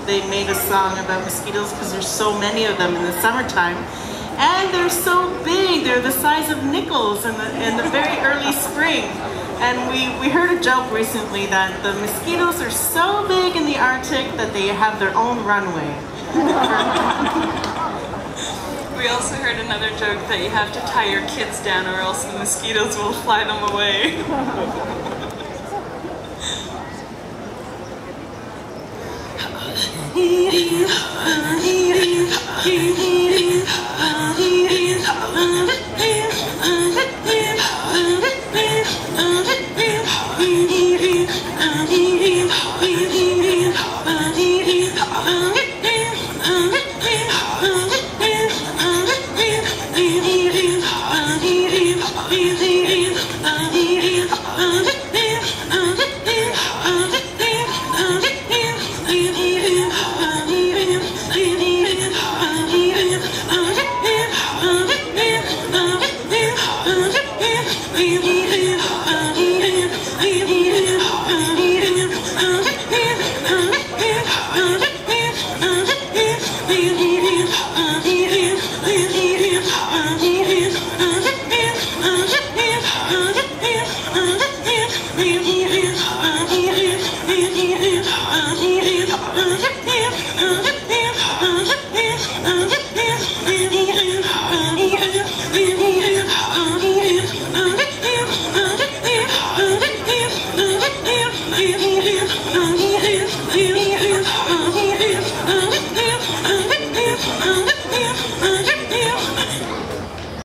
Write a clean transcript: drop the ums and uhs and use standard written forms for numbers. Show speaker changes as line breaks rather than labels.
they made a song about mosquitoes because there's so many of them in the summertime. And they're so big, they're the size of nickels in the very early spring. And we heard a joke recently that the mosquitoes are so big in the Arctic that they have their own runway.
We also heard another joke that you have to tie your kids down or else the mosquitoes will fly them away.